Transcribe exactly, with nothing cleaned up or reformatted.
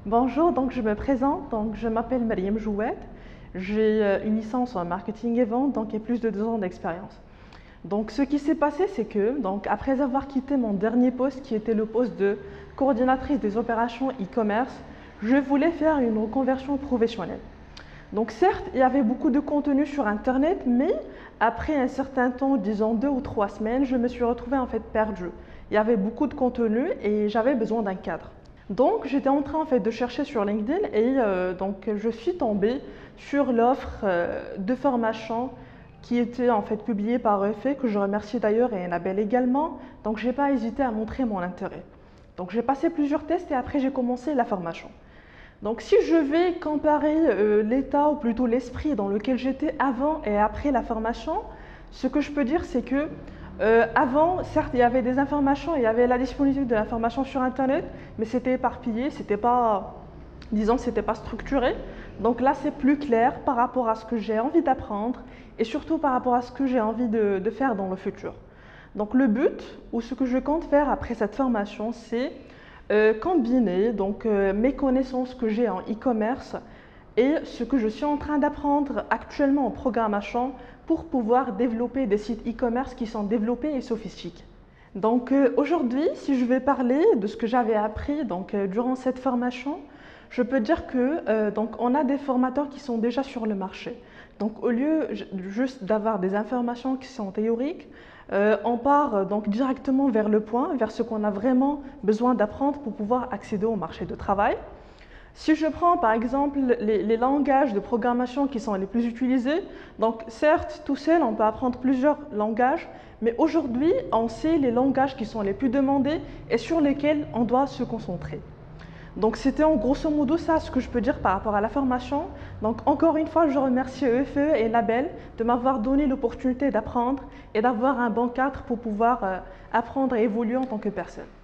Bonjour, donc je me présente, donc je m'appelle Mariam Joued, j'ai euh, une licence en marketing et vente, donc et plus de deux ans d'expérience. Donc ce qui s'est passé, c'est que donc après avoir quitté mon dernier poste qui était le poste de coordinatrice des opérations e-commerce, je voulais faire une reconversion professionnelle. Donc certes, il y avait beaucoup de contenu sur internet, mais après un certain temps, disons deux ou trois semaines, je me suis retrouvée en fait perdue. Il y avait beaucoup de contenu et j'avais besoin d'un cadre. Donc j'étais en train en fait de chercher sur LinkedIn et euh, donc je suis tombée sur l'offre euh, de formation qui était en fait publiée par E F E, que je remercie d'ailleurs, et Annabelle également. Donc j'ai pas hésité à montrer mon intérêt. Donc j'ai passé plusieurs tests et après j'ai commencé la formation. Donc si je vais comparer euh, l'état ou plutôt l'esprit dans lequel j'étais avant et après la formation, ce que je peux dire c'est que euh, avant, certes, il y avait des informations, il y avait la disponibilité de l'information sur Internet, mais c'était éparpillé, c'était pas, disons, c'était pas structuré. Donc là, c'est plus clair par rapport à ce que j'ai envie d'apprendre et surtout par rapport à ce que j'ai envie de, de faire dans le futur. Donc le but, ou ce que je compte faire après cette formation, c'est euh, combiner donc, euh, mes connaissances que j'ai en e-commerce et ce que je suis en train d'apprendre actuellement en programmation pour pouvoir développer des sites e-commerce qui sont développés et sophistiqués. Donc euh, aujourd'hui, si je vais parler de ce que j'avais appris donc, euh, durant cette formation, je peux dire que euh, donc, on a des formateurs qui sont déjà sur le marché. Donc au lieu juste d'avoir des informations qui sont théoriques, euh, on part donc directement vers le point, vers ce qu'on a vraiment besoin d'apprendre pour pouvoir accéder au marché du travail. Si je prends par exemple les, les langages de programmation qui sont les plus utilisés, donc certes, tout seul, on peut apprendre plusieurs langages, mais aujourd'hui, on sait les langages qui sont les plus demandés et sur lesquels on doit se concentrer. Donc c'était en grosso modo ça ce que je peux dire par rapport à la formation. Donc encore une fois, je remercie E F E et Label de m'avoir donné l'opportunité d'apprendre et d'avoir un bon cadre pour pouvoir euh, apprendre et évoluer en tant que personne.